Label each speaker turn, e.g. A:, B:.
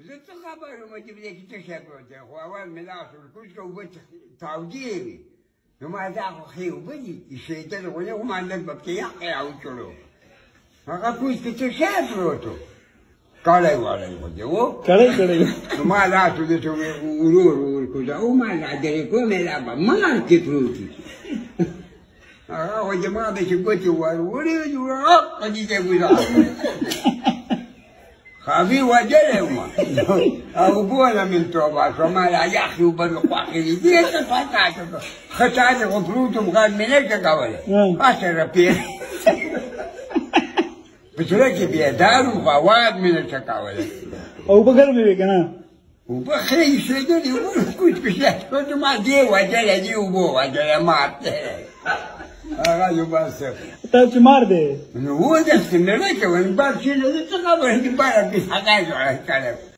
A: زه څه خبر وم چې په دې کې څه شی پروت دی خو اول مې لاس ورکوز که اوبه تاودې وي نو ما دا خو ښې اوبه دي ایښېدل خو نه خو ما لږ به پکې یخ راوچړو هغه کوز کې څه شی پروت و کړی وړی خو دی و
B: کړی
A: نو ما لاس ورته ورور ورکوزه او ما لا درې کومې لا به مار کې پروت وي هغه خو زما به چې ګوتې ور وړې په دې ځای ګوزار خابي وجلې وم او بوله من توبه شوم لا یخي اوبه مې خوښې دي دې ته پاته شو ښه چاته خو پروت وم غږ مې نه شه کولی هسې رپېږ په زړه کې بیدار وم خو اواز مې نه شه کولی
B: اوبه ګرمې وې که نه
A: اوبه ښې ایښېدلې اوبه کوچ پېښې ما دې وجلې دې اوبو وجلې مات دی هغه یو بس
B: ته چې مار دی
A: نو و داسې مې نه کوم بار چې نه څه خبره دي باره کې هغه جوړه کړې